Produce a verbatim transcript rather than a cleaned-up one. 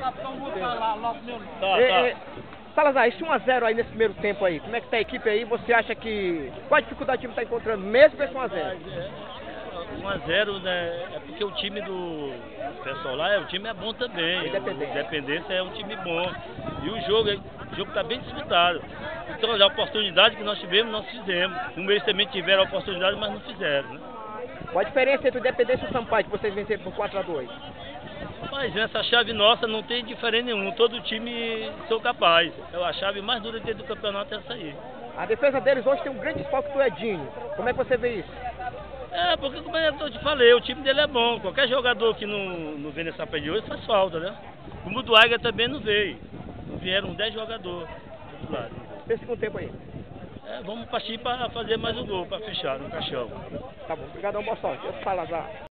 Tá, É, tá. é, Salazar, esse um a zero aí nesse primeiro tempo aí, como é que tá a equipe aí? Você acha que... Qual a dificuldade o time tá encontrando mesmo com esse um a zero? um a zero, né? É porque o time do pessoal lá, o time é bom também. Independência. O Independência é um time bom. E o jogo, o jogo está bem disputado. Então, a oportunidade que nós tivemos, nós fizemos. Como eles também tiveram a oportunidade, mas não fizeram, né? Qual a diferença entre o Independência e o Sampaio, que vocês venceram por quatro a dois? Mas nessa chave nossa não tem diferença nenhuma. Todo time sou capaz. É a chave mais dura dentro do campeonato é essa aí. A defesa deles hoje tem um grande desfalque do Edinho. Como é que você vê isso? É, porque como eu te falei, o time dele é bom. Qualquer jogador que não, não vem nessa pé de hoje faz falta, né? Como o do Águia também não veio. Não vieram dez jogadores do lado. Esse segundo tempo aí. É, vamos partir para fazer mais um gol, para fechar no caixão. Tá bom, obrigadão, boa sorte. Eu falo, Salazar.